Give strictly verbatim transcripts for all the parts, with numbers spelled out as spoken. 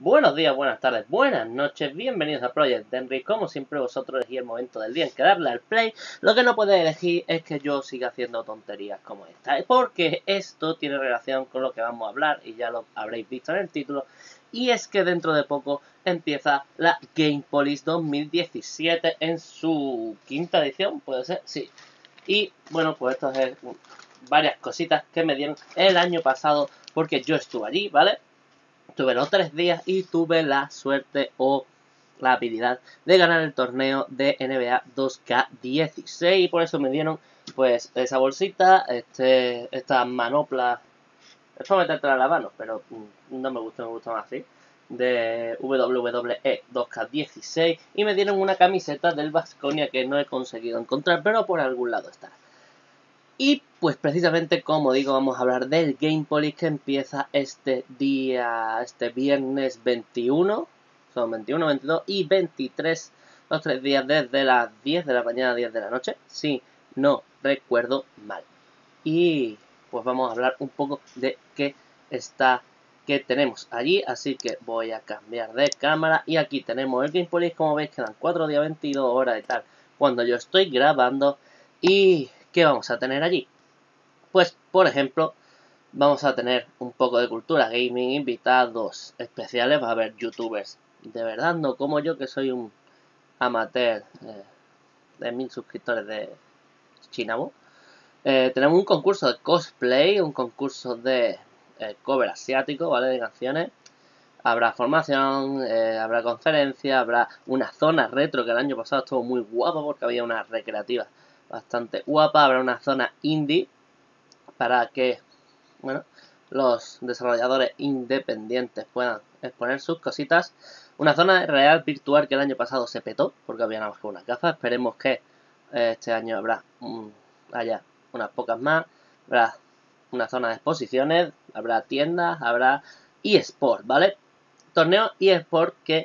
Buenos días, buenas tardes, buenas noches, bienvenidos a Project Denry. Como siempre vosotros elegís el momento del día en que darle al play. Lo que no podéis elegir es que yo siga haciendo tonterías como esta, porque esto tiene relación con lo que vamos a hablar y ya lo habréis visto en el título. Y es que dentro de poco empieza la Gamepolis dos mil diecisiete en su quinta edición, ¿puede ser? Sí. Y bueno, pues esto es varias cositas que me dieron el año pasado porque yo estuve allí, ¿vale? Tuve los tres días y tuve la suerte o la habilidad de ganar el torneo de N B A dos K dieciséis. Y por eso me dieron pues esa bolsita, este, estas manoplas. Es para metértela a las manos, pero no me gusta, me gusta más así. De W W E dos K dieciséis. Y me dieron una camiseta del Baskonia que no he conseguido encontrar, pero por algún lado está. Y pues precisamente, como digo, vamos a hablar del Gamepolis que empieza este día, este viernes veintiuno, son veintiuno, veintidós y veintitrés, los tres días desde las diez de la mañana a diez de la noche, si no recuerdo mal. Y pues vamos a hablar un poco de qué está, qué tenemos allí, así que voy a cambiar de cámara y aquí tenemos el Gamepolis. Como veis quedan cuatro días, veintidós horas y tal cuando yo estoy grabando. Y ¿qué vamos a tener allí? Pues, por ejemplo, vamos a tener un poco de cultura gaming, invitados especiales, va a haber youtubers de verdad, no como yo que soy un amateur eh, de mil suscriptores de Chinamo. Eh, tenemos un concurso de cosplay, un concurso de eh, cover asiático, ¿vale? De canciones. Habrá formación, eh, habrá conferencia, habrá una zona retro que el año pasado estuvo muy guapa porque había una recreativa bastante guapa. Habrá una zona indie para que, bueno, los desarrolladores independientes puedan exponer sus cositas. Una zona real virtual que el año pasado se petó porque había nada más que una gafas. Esperemos que eh, este año habrá um, haya unas pocas más. Habrá una zona de exposiciones, habrá tiendas, habrá eSport, ¿vale? Torneo eSport que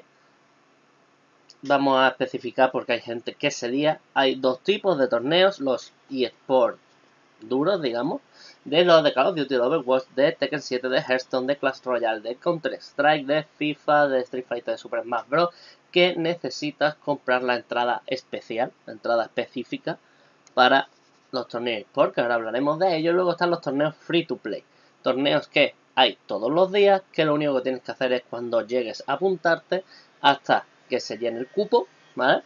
vamos a especificar porque hay gente que se lía. Hay dos tipos de torneos, los eSport duros, digamos, de los de Call of Duty, de Overwatch, de Tekken siete, de Hearthstone, de Clash Royale, de Counter Strike, de FIFA, de Street Fighter, de Super Smash Bros. Que necesitas comprar la entrada especial, la entrada específica para los torneos eSport, que ahora hablaremos de ello. Luego están los torneos free to play, torneos que hay todos los días, que lo único que tienes que hacer es cuando llegues a apuntarte hasta que se llene el cupo, ¿vale?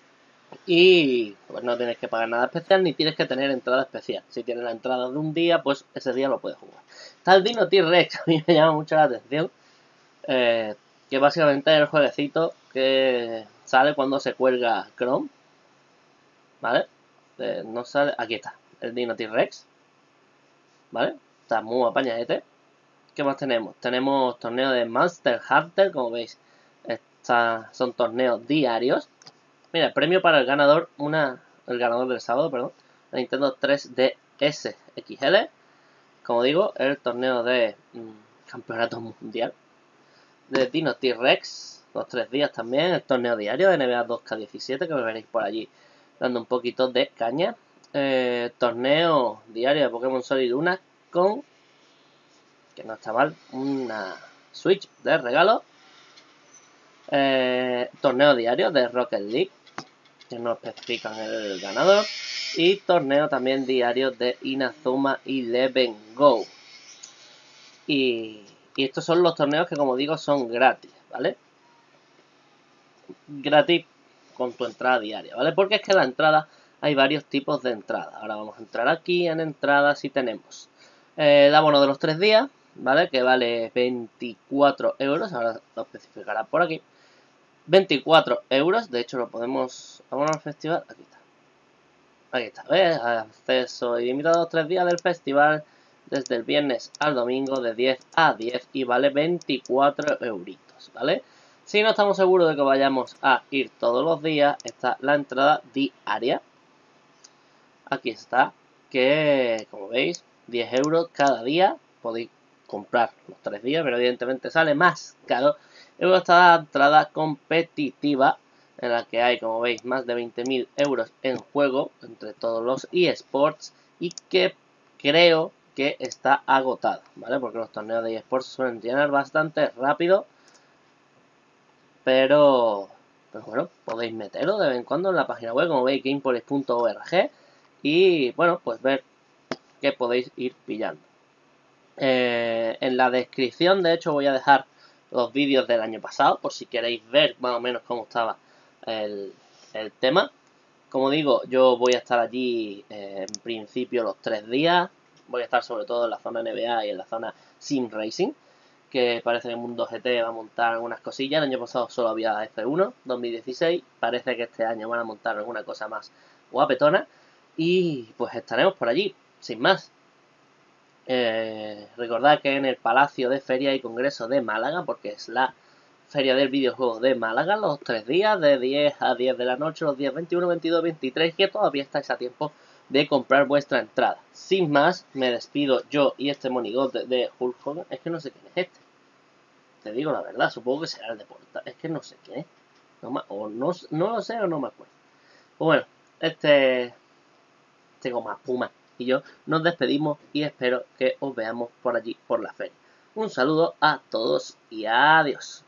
Y pues no tienes que pagar nada especial ni tienes que tener entrada especial. Si tienes la entrada de un día, pues ese día lo puedes jugar. Está el Dino T-Rex, a mí me llama mucho la atención. Eh, que básicamente es el jueguecito que sale cuando se cuelga Chrome. ¿Vale? Eh, no sale. Aquí está, el Dino T-Rex. ¿Vale? Está muy apañadete. ¿Qué más tenemos? Tenemos torneos de Monster Hunter, como veis. Esta, son torneos diarios. Mira, el premio para el ganador, una, el ganador del sábado, perdón, la Nintendo tres D S X L. Como digo, el torneo de mmm, campeonato mundial de Dino T-Rex, los tres días también, el torneo diario de N B A dos K diecisiete, que me veréis por allí dando un poquito de caña. Eh, torneo diario de Pokémon Sol y Luna con, que no está mal, una Switch de regalo. Eh, torneo diario de Rocket League, que no especifican el ganador, y torneo también diario de Inazuma Eleven Go. Y, y estos son los torneos que, como digo, son gratis, ¿vale? Gratis con tu entrada diaria, ¿vale? Porque es que la entrada, hay varios tipos de entrada. Ahora vamos a entrar aquí en entradas y tenemos eh, el abono de los tres días, ¿vale? Que vale veinticuatro euros, ahora lo especificará por aquí. veinticuatro euros, de hecho lo podemos... Vamos al festival, aquí está. Aquí está, ¿ves? Acceso ilimitado a los tres días del festival, desde el viernes al domingo de diez a diez y vale veinticuatro euritos, ¿vale? Si no estamos seguros de que vayamos a ir todos los días, está la entrada diaria. Aquí está, que como veis, diez euros cada día, podéis comprar los tres días, pero evidentemente sale más caro. Luego está la entrada competitiva, en la que hay, como veis, más de veinte mil euros en juego entre todos los eSports y que creo que está agotada, ¿vale? Porque los torneos de eSports suelen llenar bastante rápido pero, pero bueno, podéis meteros de vez en cuando en la página web, como veis, gamepolis punto org, y bueno, pues ver qué podéis ir pillando. Eh, en la descripción, de hecho, voy a dejar los vídeos del año pasado, por si queréis ver más o menos cómo estaba el, el tema. Como digo, yo voy a estar allí eh, en principio los tres días. Voy a estar sobre todo en la zona N B A y en la zona Sim Racing, que parece que Mundo G T va a montar algunas cosillas. El año pasado solo había F uno, dos mil dieciséis. Parece que este año van a montar alguna cosa más guapetona. Y pues estaremos por allí, sin más. Eh, recordad que en el Palacio de Feria y Congreso de Málaga, porque es la Feria del Videojuego de Málaga, los tres días de diez a diez de la noche, los días veintiuno, veintidós, veintitrés, que todavía estáis a tiempo de comprar vuestra entrada. Sin más, me despido yo y este monigote de Hulk Hogan. Es que no sé quién es este. Te digo la verdad, supongo que será el de Porta. Es que no sé quién es. No me, o no, no lo sé o no me acuerdo. Pues bueno, este... Tengo más Puma y yo nos despedimos y espero que os veamos por allí por la feria. Un saludo a todos y adiós.